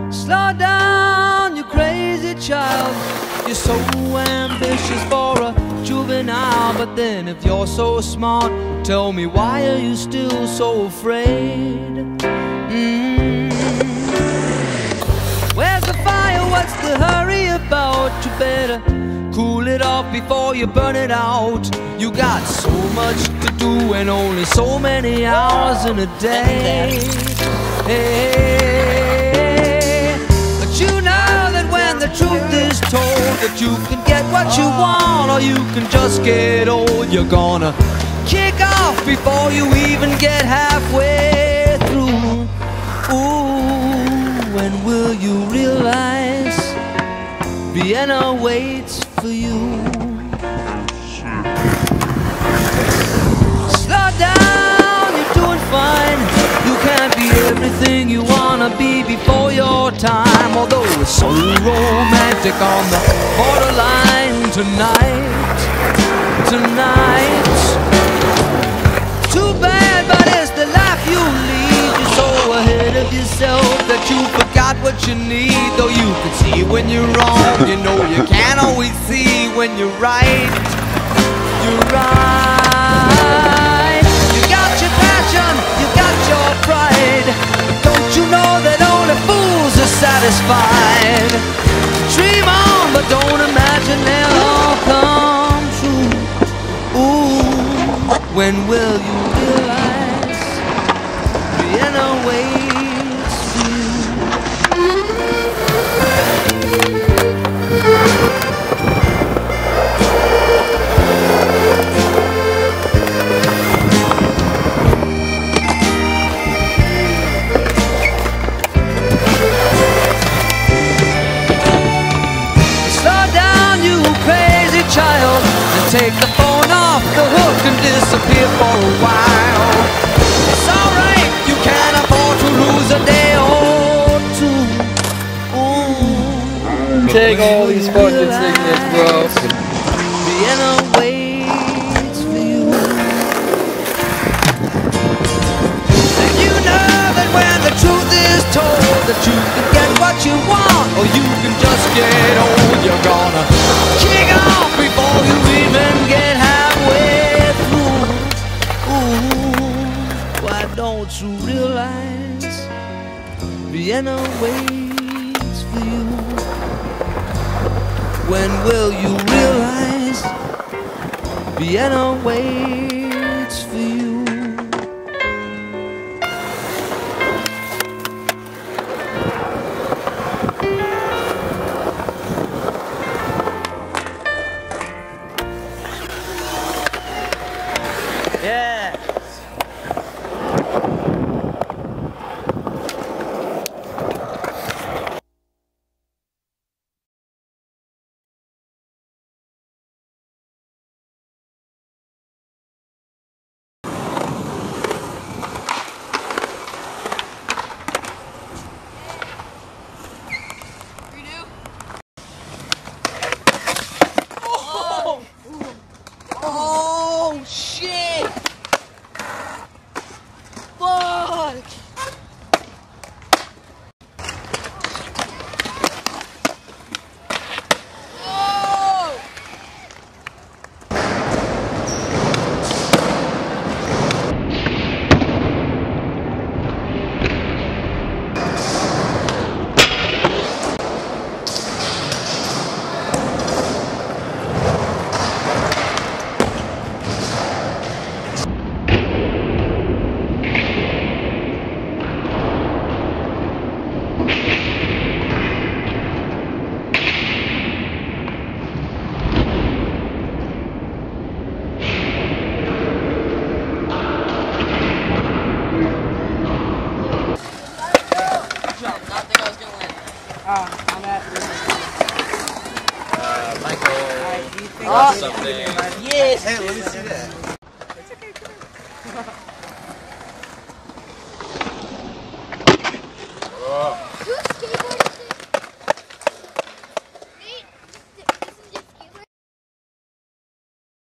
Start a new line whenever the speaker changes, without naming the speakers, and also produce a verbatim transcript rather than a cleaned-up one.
Slow down, you crazy child. You're so ambitious for a juvenile. But then if you're so smart, tell me, why are you still so afraid? Mm. Where's the fire? What's the hurry about? You better cool it off before you burn it out. You got so much to do and only so many hours in a day. Hey, but you know that when the truth is told, that you can get what you want or you can just get old. You're gonna kick off before you even get halfway through. Ooh, when will you realize Vienna waits for you? Slow down, you're doing fine. You can't be everything you wanna be before your time. Although it's so romantic on the borderline tonight, tonight. Too bad, but it's the life you lead. You're so ahead of yourself that you forgot what you need. Though you can see when you're wrong, you know you can't always see when you're right. You're right. You got your passion, you got your pride. But don't you know that only fools are satisfied? Dream on, but don't imagine they'll all come true. Ooh, when will you realize Vienna waits for you? Child, and take the phone off the hook and disappear for a while. It's alright, you can't afford to lose a day or two. Ooh,
take all these fucking signals, bro.
Vienna waits for you. And you know that when the truth is told, that you can get what you want or you can just get old. You're gonna kick off before you even get halfway through. Ooh, why don't you realize Vienna waits for you? When will you realize Vienna waits for you?
Yeah. Oh! Oh shit! Fuck! Oh!
Uh, I'm at
Uh, Michael.
Alright, do you think
Oh, something.
Yes!
Hey, let me see that.